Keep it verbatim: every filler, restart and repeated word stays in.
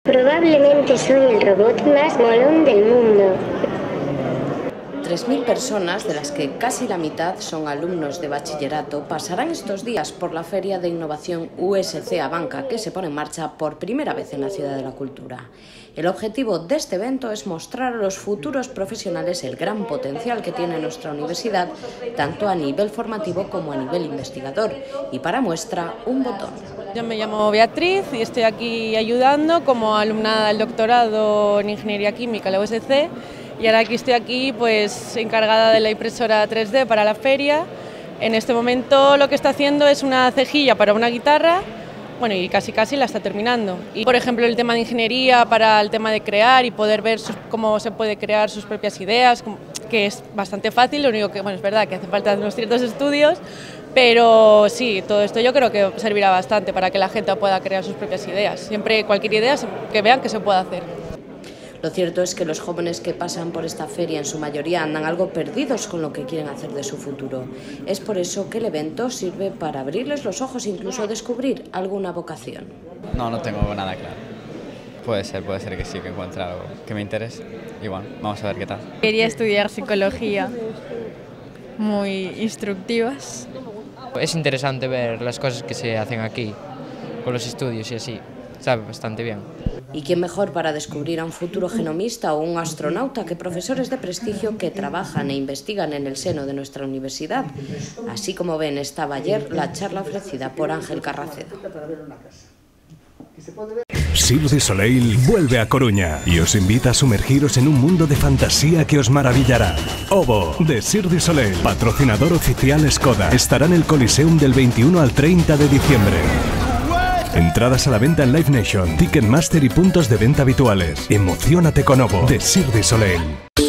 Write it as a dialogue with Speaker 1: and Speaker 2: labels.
Speaker 1: Probablemente soy el robot más molón del mundo.
Speaker 2: tres mil personas, de las que casi la mitad son alumnos de bachillerato, pasarán estos días por la Feria de Innovación U S C Abanca, que se pone en marcha por primera vez en la Ciudad de la Cultura. El objetivo de este evento es mostrar a los futuros profesionales el gran potencial que tiene nuestra universidad, tanto a nivel formativo como a nivel investigador, y para muestra, un botón.
Speaker 3: Yo me llamo Beatriz y estoy aquí ayudando como alumna del doctorado en Ingeniería Química en la U S C. Y ahora aquí estoy aquí pues encargada de la impresora tres D para la feria. En este momento lo que está haciendo es una cejilla para una guitarra, bueno, y casi casi la está terminando. Y por ejemplo el tema de ingeniería para el tema de crear y poder ver sus, cómo se puede crear sus propias ideas, que es bastante fácil, lo único que, bueno, es verdad que hace falta unos ciertos estudios, pero sí, todo esto yo creo que servirá bastante para que la gente pueda crear sus propias ideas. Siempre cualquier idea que vean que se puede hacer.
Speaker 2: Lo cierto es que los jóvenes que pasan por esta feria en su mayoría andan algo perdidos con lo que quieren hacer de su futuro. Es por eso que el evento sirve para abrirles los ojos e incluso descubrir alguna vocación.
Speaker 4: No, no tengo nada claro. Puede ser, puede ser que sí, que encuentre algo que me interese. Y bueno, vamos a ver qué tal.
Speaker 5: Quería estudiar psicología, muy instructivas.
Speaker 6: Es interesante ver las cosas que se hacen aquí, con los estudios y así. Sabe bastante bien.
Speaker 2: ¿Y quién mejor para descubrir a un futuro genomista o un astronauta que profesores de prestigio que trabajan e investigan en el seno de nuestra universidad? Así como ven, estaba ayer la charla ofrecida por Ángel Carracedo.
Speaker 7: Cirque du Soleil vuelve a Coruña y os invita a sumergiros en un mundo de fantasía que os maravillará. Ovo, de Cirque du Soleil, patrocinador oficial Skoda, estará en el Coliseum del veintiuno al treinta de diciembre. Entradas a la venta en Live Nation, Ticketmaster y puntos de venta habituales. Emociónate con Ovo, de Cirque du Soleil.